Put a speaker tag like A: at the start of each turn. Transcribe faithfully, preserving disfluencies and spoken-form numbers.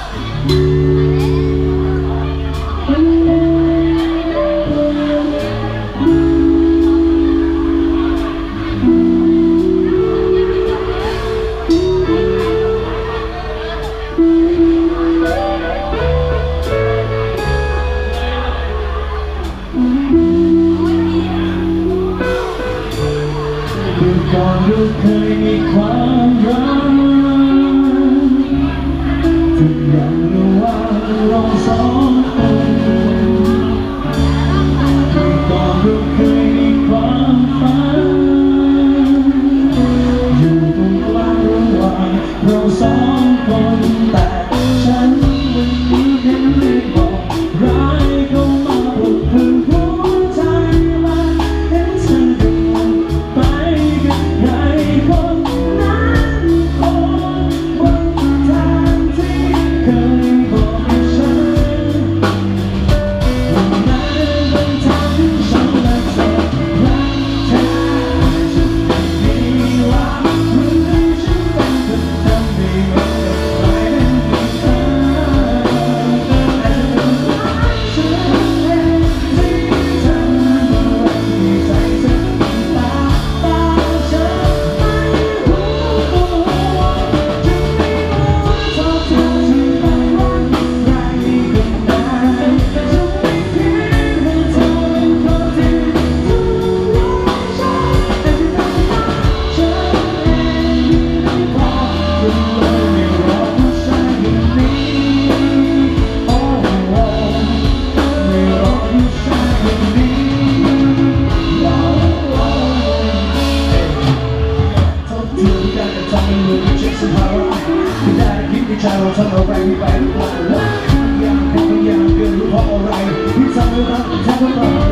A: ก่อนเราเคยมีความรักทุกอย่างระหว่างเราสองคนก่อนเราเคยมีความฝันอยู่ตรงกลางระหว่างเราสองคนแต่ฉันวันนี้แค่ไม่บอกร้ายเข้ามาปลุกพลังหัวใจและเห็นเธอกำลังไปกับใครคนนั้นคนบนทางที่เคยบอกให้ฉันวันนั้นบนทางที่ฉันและเธอรักเธอจะไม่มีรักหรือให้ฉันเป็นคนทำให้มันกลายเป็นมีเธออาจจะเป็นรักฉันเองที่ทำให้ใจเธอตาตาฉันไม่รู้จะไม่รู้เท่าเธอที่ต้องรักใครก็ได้จะไม่เพียงให้เธอเป็นคนที่ต้องรักฉันแต่ที่ต้องรักฉันเองไม่พอจนเลยไม่รอผู้ชายอย่างนี้โอ้โหไม่รอผู้ชายอย่างนี้โอ้โหทบทวนการกระทำเป็นมือเช็คสภาวะไม่ได้คิดในใจเราทำอะไรไม่ไปหรือเปล่าพยายามแค่พยายามเกินรู้เพราะอะไรที่ทำให้รักแท้ก็ต้อง